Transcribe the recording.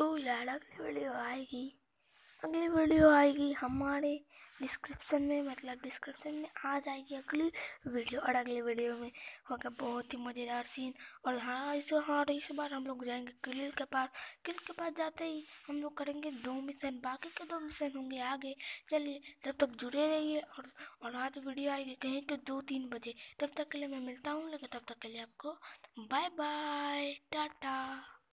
तो यार अगली वीडियो आएगी हमारे डिस्क्रिप्शन में, मतलब डिस्क्रिप्शन में आ जाएगी अगली वीडियो। और अगली वीडियो में होगा बहुत ही मज़ेदार सीन। और इस बार हम लोग जाएंगे किल के पास। किल के पास जाते ही हम लोग करेंगे 2 मिशन, बाकी के 2 मिशन होंगे आगे। चलिए तब तक जुड़े रहिए। और आज वीडियो आएगी कहीं के 2-3 बजे। तब तक के लिए मैं मिलता हूँ, लेकिन तब तक के लिए आपको बाय बाय, टाटा।